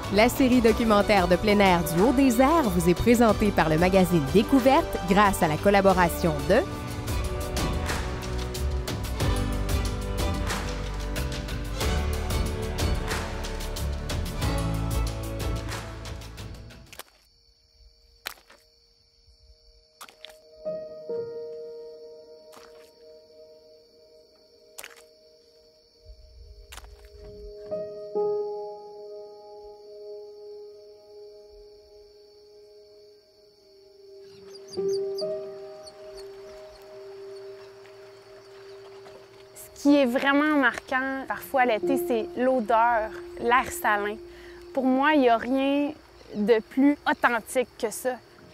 La série documentaire de plein air du Haut-Désert vous est présentée par le magazine Découverte grâce à la collaboration de Ce qui est vraiment marquant, parfois l'été, c'est l'odeur, l'air salin. Pour moi, il n'y a rien de plus authentique que ça.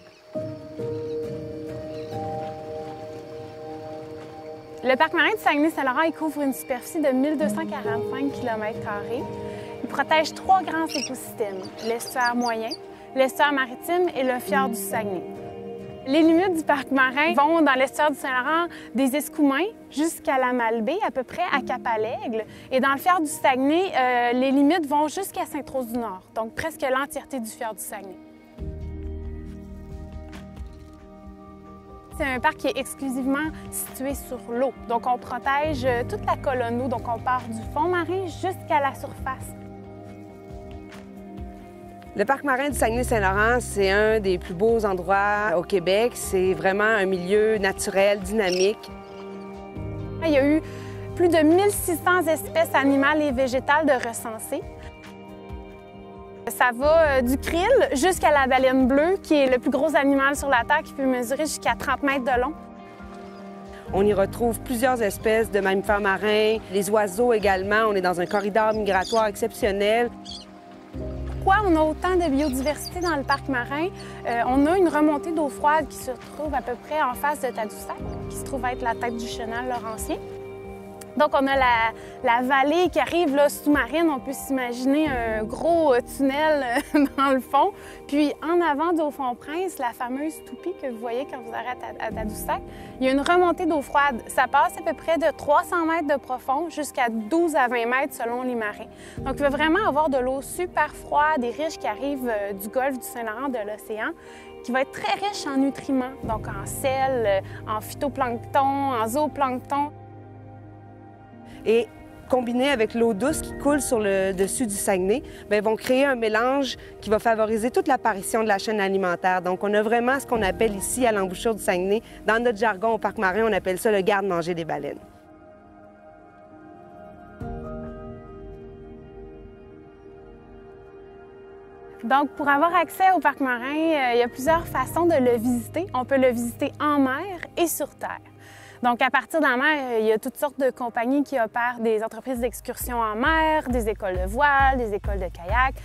Le parc marin du Saguenay-Saint-Laurent, il couvre une superficie de 1245 km². Il protège 3 grands écosystèmes, l'estuaire moyen, l'estuaire maritime et le fjord du Saguenay. Les limites du parc marin vont dans l'estuaire du Saint-Laurent des Escoumins jusqu'à la Malbaie, à peu près à Cap-à-l'Aigle. Et dans le fjord du Saguenay, les limites vont jusqu'à Sainte-Rose-du-Nord, donc presque l'entièreté du fjord du Saguenay. C'est un parc qui est exclusivement situé sur l'eau. Donc on protège toute la colonne d'eau, donc on part du fond marin jusqu'à la surface. Le parc marin du Saguenay-Saint-Laurent, c'est un des plus beaux endroits au Québec. C'est vraiment un milieu naturel, dynamique. Il y a eu plus de 1600 espèces animales et végétales de recensées. Ça va du krill jusqu'à la baleine bleue, qui est le plus gros animal sur la Terre, qui peut mesurer jusqu'à 30 mètres de long. On y retrouve plusieurs espèces de mammifères marins, les oiseaux également. On est dans un corridor migratoire exceptionnel. Pourquoi on a autant de biodiversité dans le parc marin? On a une remontée d'eau froide qui se trouve à peu près en face de Tadoussac, qui se trouve être la tête du chenal laurentien. Donc, on a la vallée qui arrive là, sous-marine. On peut s'imaginer un gros tunnel dans le fond. Puis, en avant d'Au-Fond-Prince, la fameuse toupie que vous voyez quand vous arrêtez à Tadoussac, il y a une remontée d'eau froide. Ça passe à peu près de 300 mètres de profond jusqu'à 12 à 20 mètres selon les marins. Donc, il va vraiment avoir de l'eau super froide et riche qui arrive du golfe du Saint-Laurent, de l'océan, qui va être très riche en nutriments, donc en sel, en phytoplancton, en zooplancton. Et combiné avec l'eau douce qui coule sur le dessus du Saguenay, bien, vont créer un mélange qui va favoriser toute l'apparition de la chaîne alimentaire. Donc, on a vraiment ce qu'on appelle ici, à l'embouchure du Saguenay, dans notre jargon au parc marin, on appelle ça le garde-manger des baleines. Donc, pour avoir accès au parc marin, il y a plusieurs façons de le visiter. On peut le visiter en mer et sur terre. Donc, à partir de la mer, il y a toutes sortes de compagnies qui opèrent des entreprises d'excursion en mer, des écoles de voile, des écoles de kayak.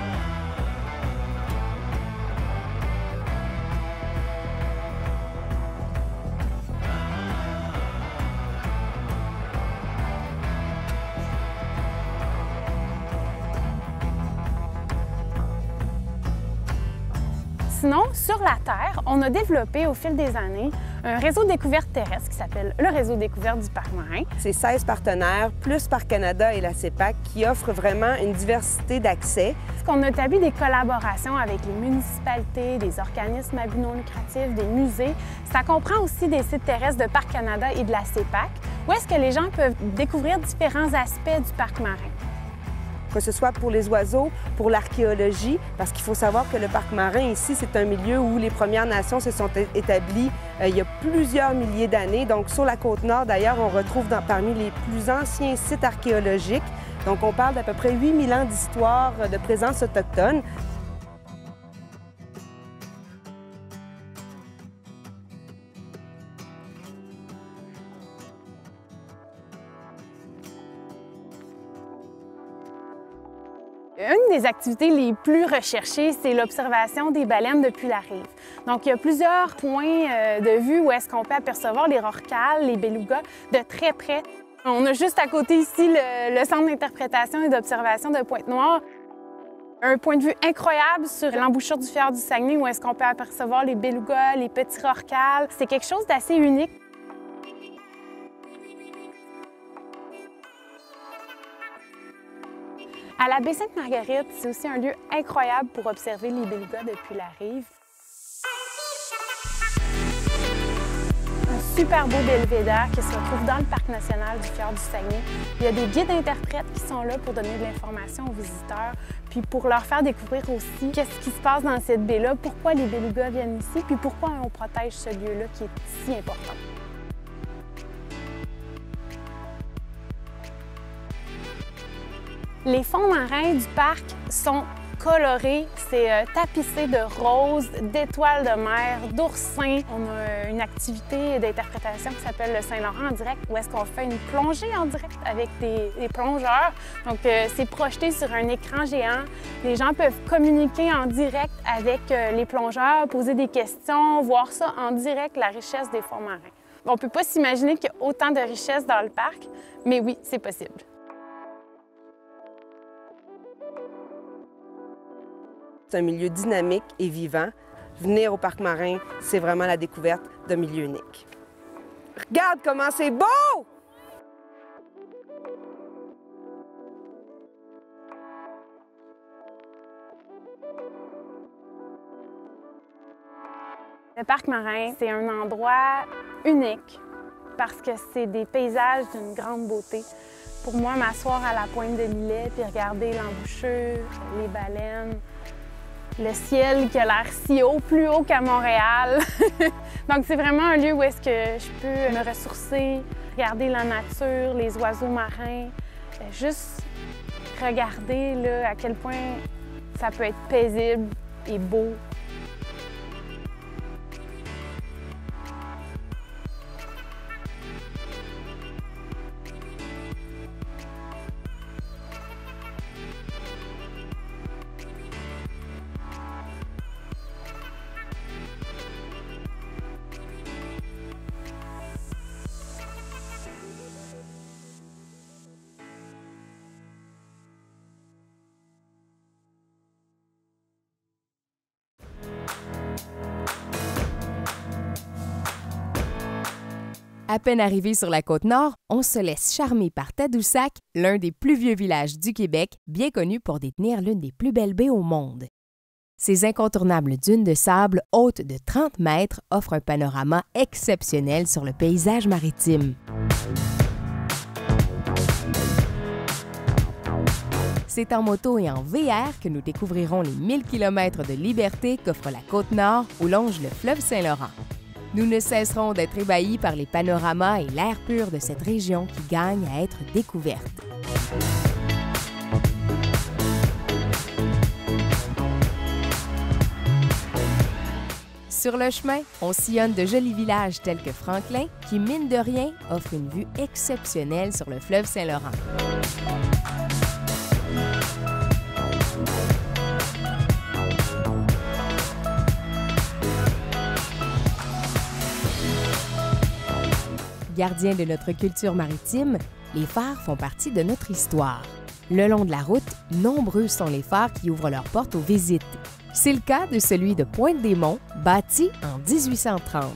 Sinon, sur la Terre, on a développé au fil des années un réseau de découverte terrestre qui s'appelle le réseau découverte du parc marin. C'est 16 partenaires, plus Parc Canada et la CEPAC, qui offrent vraiment une diversité d'accès. On a établi des collaborations avec les municipalités, des organismes à but non lucratif, des musées. Ça comprend aussi des sites terrestres de Parc Canada et de la CEPAC, où est-ce que les gens peuvent découvrir différents aspects du parc marin. Que ce soit pour les oiseaux, pour l'archéologie, parce qu'il faut savoir que le parc marin ici, c'est un milieu où les Premières Nations se sont établies il y a plusieurs milliers d'années. Donc, sur la Côte-Nord, d'ailleurs, on retrouve parmi les plus anciens sites archéologiques. Donc, on parle d'à peu près 8000 ans d'histoire de présence autochtone. Une des activités les plus recherchées, c'est l'observation des baleines depuis la rive. Donc, il y a plusieurs points de vue où est-ce qu'on peut apercevoir les rorquals, les belugas de très près. On a juste à côté ici le centre d'interprétation et d'observation de Pointe-Noire. Un point de vue incroyable sur l'embouchure du fjord du Saguenay où est-ce qu'on peut apercevoir les belugas, les petits rorquals. C'est quelque chose d'assez unique. À la baie Sainte-Marguerite, c'est aussi un lieu incroyable pour observer les belugas depuis la rive. Un super beau belvédère qui se retrouve dans le parc national du fjord du Saguenay. Il y a des guides interprètes qui sont là pour donner de l'information aux visiteurs, puis pour leur faire découvrir aussi qu'est-ce qui se passe dans cette baie-là, pourquoi les belugas viennent ici, puis pourquoi on protège ce lieu-là qui est si important. Les fonds marins du parc sont colorés, c'est tapissé de roses, d'étoiles de mer, d'oursins. On a une activité d'interprétation qui s'appelle le Saint-Laurent en direct, où est-ce qu'on fait une plongée en direct avec des plongeurs. Donc, c'est projeté sur un écran géant. Les gens peuvent communiquer en direct avec les plongeurs, poser des questions, voir ça en direct, la richesse des fonds marins. On ne peut pas s'imaginer qu'il y a autant de richesse dans le parc, mais oui, c'est possible. C'est un milieu dynamique et vivant. Venir au parc marin, c'est vraiment la découverte d'un milieu unique. Regarde comment c'est beau! Le parc marin, c'est un endroit unique parce que c'est des paysages d'une grande beauté. Pour moi, m'asseoir à la pointe de l'îlet puis regarder l'embouchure, les baleines, le ciel qui a l'air si haut, plus haut qu'à Montréal. Donc, c'est vraiment un lieu où est-ce que je peux me ressourcer, regarder la nature, les oiseaux marins, juste regarder là, à quel point ça peut être paisible et beau. À peine arrivé sur la Côte-Nord, on se laisse charmer par Tadoussac, l'un des plus vieux villages du Québec, bien connu pour détenir l'une des plus belles baies au monde. Ces incontournables dunes de sable hautes de 30 mètres offrent un panorama exceptionnel sur le paysage maritime. C'est en moto et en VR que nous découvrirons les 1000 km de liberté qu'offre la Côte-Nord où longe le fleuve Saint-Laurent. Nous ne cesserons d'être ébahis par les panoramas et l'air pur de cette région qui gagne à être découverte. Sur le chemin, on sillonne de jolis villages tels que Franklin, qui, mine de rien, offre une vue exceptionnelle sur le fleuve Saint-Laurent. Gardiens de notre culture maritime, les phares font partie de notre histoire. Le long de la route, nombreux sont les phares qui ouvrent leurs portes aux visites. C'est le cas de celui de Pointe-des-Monts, bâti en 1830.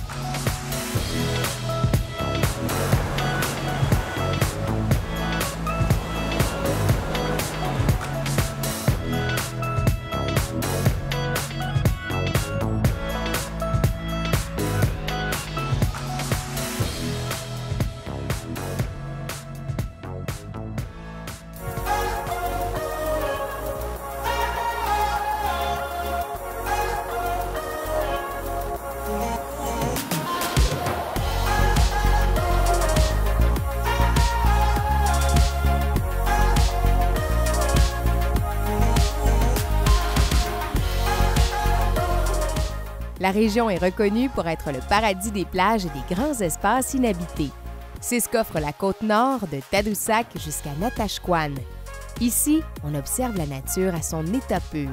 La région est reconnue pour être le paradis des plages et des grands espaces inhabités. C'est ce qu'offre la Côte-Nord de Tadoussac jusqu'à Natashquan. Ici, on observe la nature à son état pur.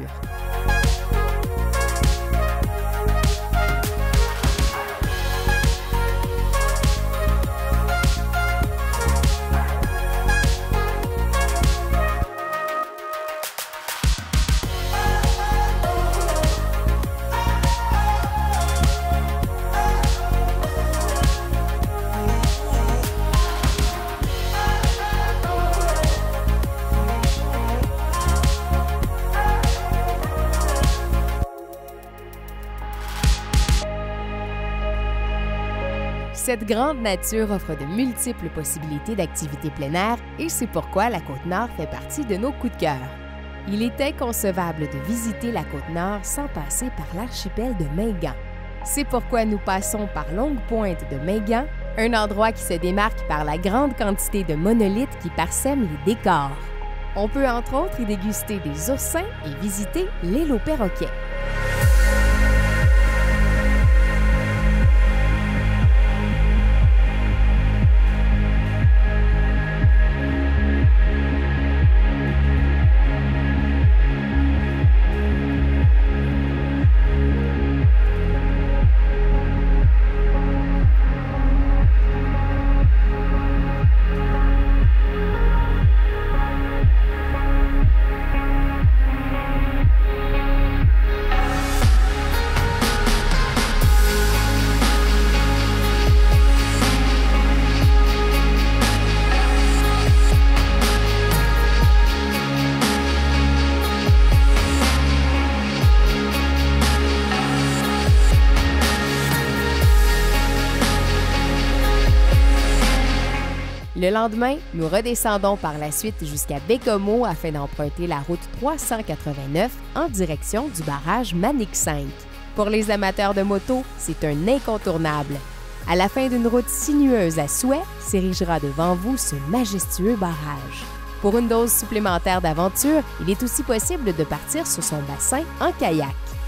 Cette grande nature offre de multiples possibilités d'activités plein air et c'est pourquoi la Côte-Nord fait partie de nos coups de cœur. Il est inconcevable de visiter la Côte-Nord sans passer par l'archipel de Mingan. C'est pourquoi nous passons par Longue Pointe de Mingan, un endroit qui se démarque par la grande quantité de monolithes qui parsèment les décors. On peut entre autres y déguster des oursins et visiter l'île aux perroquets. Le lendemain, nous redescendons par la suite jusqu'à Bécomo afin d'emprunter la route 389 en direction du barrage Manic 5. Pour les amateurs de moto, c'est un incontournable. À la fin d'une route sinueuse à souhait, s'érigera devant vous ce majestueux barrage. Pour une dose supplémentaire d'aventure, il est aussi possible de partir sur son bassin en kayak.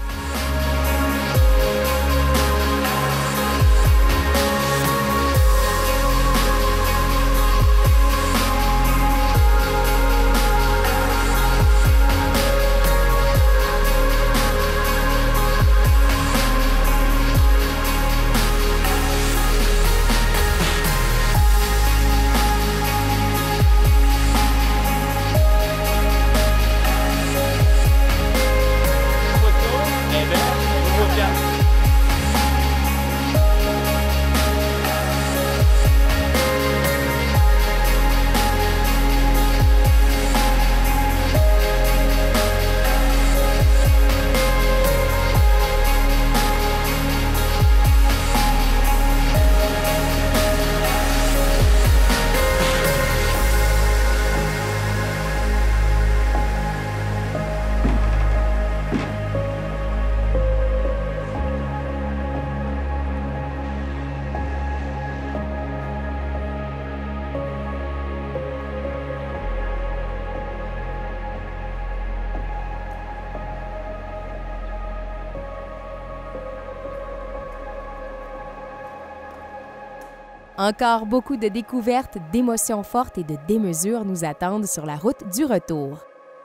Encore beaucoup de découvertes, d'émotions fortes et de démesures nous attendent sur la route du retour.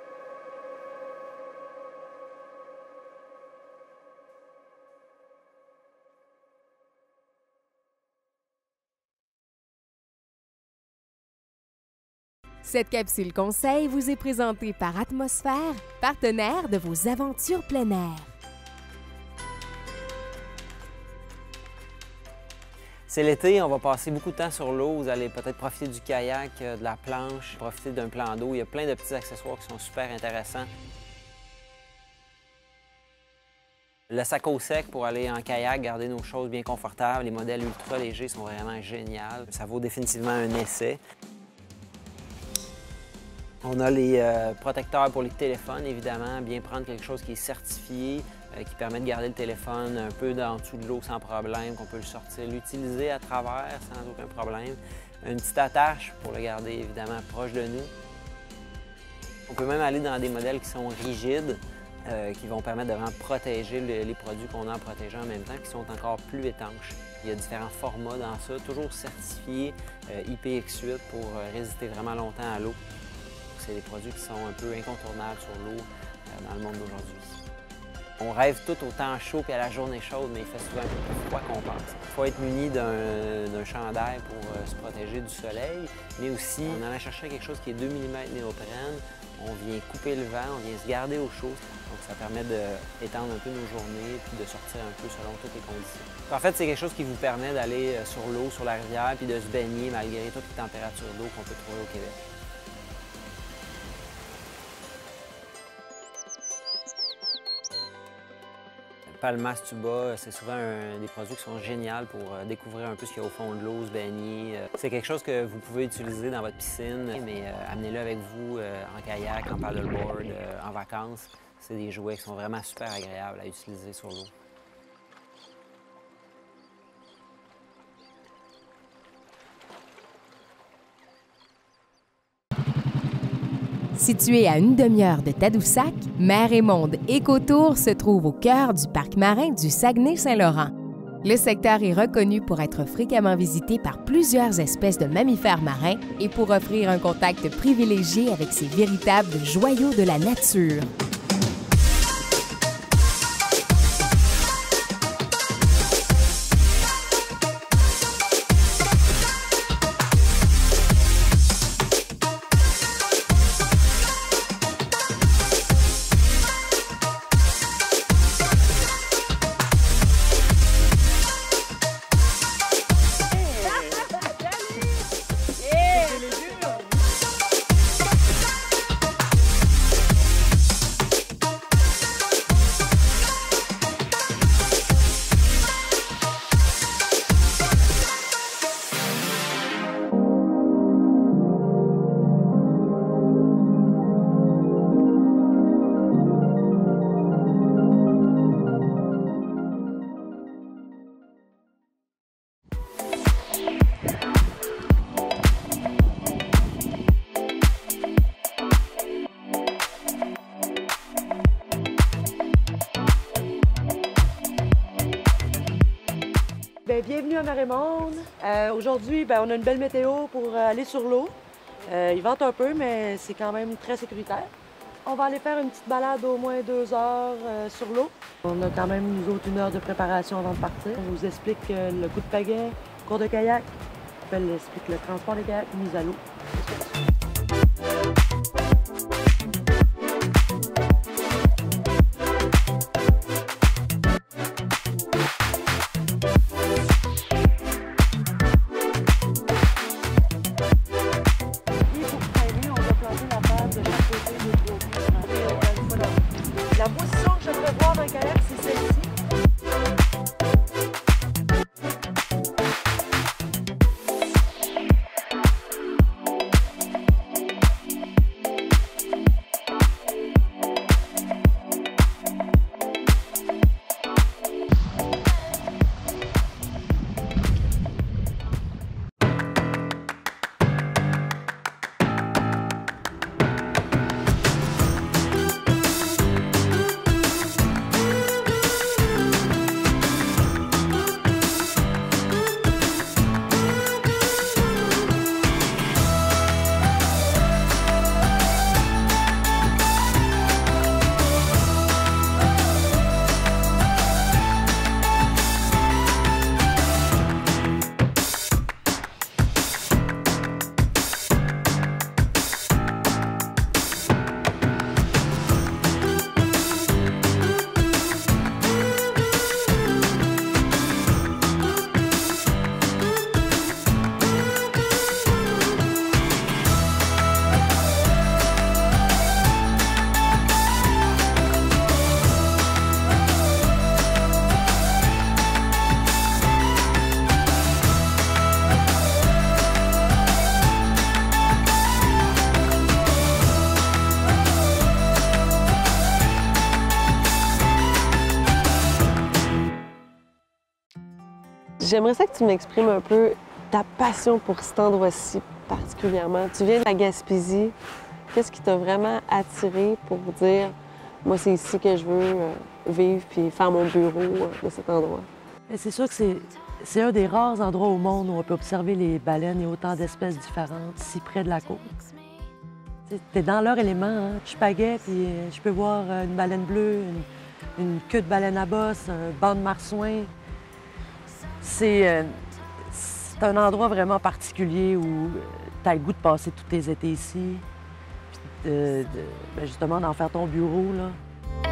Cette capsule conseil vous est présentée par Atmosphère, partenaire de vos aventures plein air. C'est l'été, on va passer beaucoup de temps sur l'eau. Vous allez peut-être profiter du kayak, de la planche, profiter d'un plan d'eau. Il y a plein de petits accessoires qui sont super intéressants. Le sac au sec pour aller en kayak, garder nos choses bien confortables. Les modèles ultra légers sont vraiment géniaux. Ça vaut définitivement un essai. On a les protecteurs pour les téléphones, évidemment. Bien prendre quelque chose qui est certifié, qui permet de garder le téléphone un peu en dessous de l'eau sans problème, qu'on peut le sortir, l'utiliser à travers sans aucun problème. Une petite attache pour le garder, évidemment, proche de nous. On peut même aller dans des modèles qui sont rigides, qui vont permettre de vraiment protéger les produits qu'on a à protéger en même temps, qui sont encore plus étanches. Il y a différents formats dans ça, toujours certifiés IPX8 pour résister vraiment longtemps à l'eau. C'est des produits qui sont un peu incontournables sur l'eau dans le monde d'aujourd'hui. On rêve tout au temps chaud et à la journée chaude, mais il fait souvent un peu plus froid qu'on pense. Il faut être muni d'un chandail pour se protéger du soleil, mais aussi on en a cherché quelque chose qui est 2 mm néoprène. On vient couper le vent, on vient se garder au chaud, donc ça permet d'étendre un peu nos journées puis de sortir un peu selon toutes les conditions. En fait, c'est quelque chose qui vous permet d'aller sur l'eau, sur la rivière, puis de se baigner malgré toutes les températures d'eau qu'on peut trouver au Québec. Palmas tuba, c'est souvent des produits qui sont géniaux pour découvrir un peu ce qu'il y a au fond de l'eau, se baigner. C'est quelque chose que vous pouvez utiliser dans votre piscine, mais amenez-le avec vous en kayak, en paddleboard, en vacances. C'est des jouets qui sont vraiment super agréables à utiliser sur l'eau. Situé à une demi-heure de Tadoussac, Mer et Monde Écotour se trouve au cœur du parc marin du Saguenay-Saint-Laurent. Le secteur est reconnu pour être fréquemment visité par plusieurs espèces de mammifères marins et pour offrir un contact privilégié avec ces véritables joyaux de la nature. Bienvenue à Mer et Monde. Aujourd'hui, on a une belle météo pour aller sur l'eau. Il vente un peu, mais c'est quand même très sécuritaire. On va aller faire une petite balade au moins 2 heures sur l'eau. On a quand même, nous autres, 1 heure de préparation avant de partir. On vous explique le coup de pagaie, cours de kayak. On explique le transport des kayaks, mise à l'eau. La position que je prévois dans le kayak, c'est celle-ci. J'aimerais ça que tu m'exprimes un peu ta passion pour cet endroit-ci particulièrement. Tu viens de la Gaspésie. Qu'est-ce qui t'a vraiment attiré pour dire « Moi, c'est ici que je veux vivre puis faire mon bureau de cet endroit ». C'est sûr que c'est un des rares endroits au monde où on peut observer les baleines et autant d'espèces différentes, si près de la côte. T'es dans leur élément, hein? Je pagaie, puis je peux voir une baleine bleue, une queue de baleine à bosse, un banc de marsouin. C'est un endroit vraiment particulier où tu as le goût de passer tous tes étés ici, puis justement d'en faire ton bureau, là.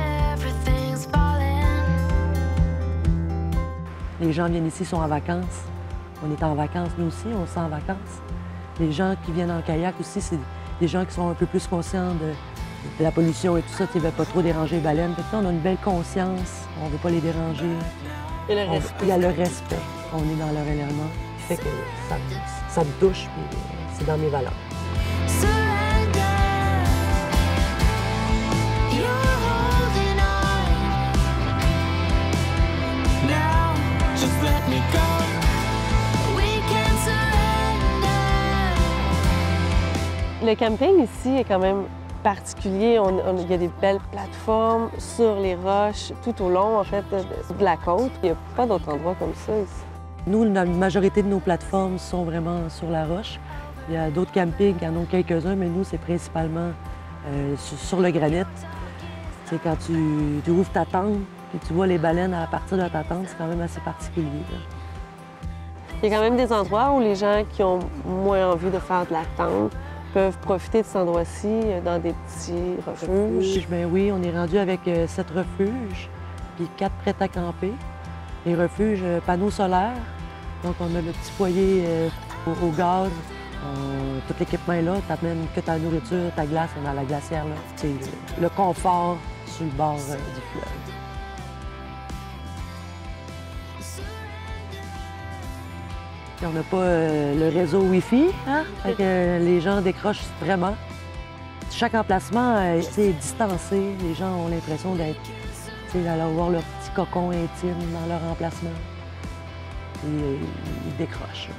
Les gens viennent ici, sont en vacances. On est en vacances, nous aussi, on se sent en vacances. Les gens qui viennent en kayak aussi, c'est des gens qui sont un peu plus conscients la pollution et tout ça, tu ne veux pas trop déranger les baleines. Fait que là, on a une belle conscience, on ne veut pas les déranger. Et le respect. Il y a le respect. On est dans leur élément, qui fait que ça me touche, puis c'est dans mes valeurs. Le camping ici est quand même particulier. Il y a des belles plateformes sur les roches tout au long, en fait, de la côte. Il n'y a pas d'autres endroits comme ça ici. Nous, la majorité de nos plateformes sont vraiment sur la roche. Il y a d'autres campings qui en ont quelques-uns, mais nous, c'est principalement sur le granit. C'est quand tu ouvres ta tente et tu vois les baleines à partir de ta tente, c'est quand même assez particulier, là. Il y a quand même des endroits où les gens qui ont moins envie de faire de la tente peuvent profiter de cet endroit-ci dans des petits refuges. Bien oui, on est rendu avec 7 refuges, puis 4 prêts à camper. Les refuges, panneaux solaires. Donc, on a le petit foyer au gaz. Tout l'équipement est là. Tu n'amènes que ta nourriture, ta glace, on a la glacière là. C'est le confort sur le bord du fleuve. Puis on n'a pas le réseau Wi-Fi, hein? Fait que les gens décrochent vraiment. Chaque emplacement est distancé. Les gens ont l'impression d'aller avoir leur petit cocon intime dans leur emplacement. Et ils décrochent.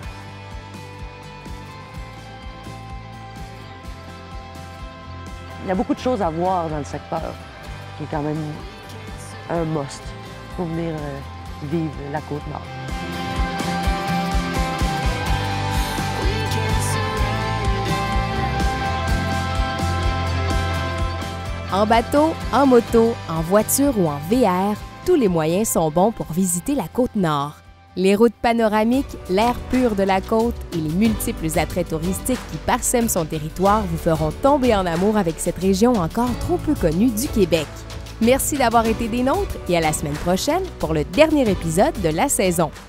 Il y a beaucoup de choses à voir dans le secteur, qui est quand même un must pour venir vivre la Côte-Nord. En bateau, en moto, en voiture ou en VR, tous les moyens sont bons pour visiter la Côte-Nord. Les routes panoramiques, l'air pur de la côte et les multiples attraits touristiques qui parsèment son territoire vous feront tomber en amour avec cette région encore trop peu connue du Québec. Merci d'avoir été des nôtres et à la semaine prochaine pour le dernier épisode de la saison.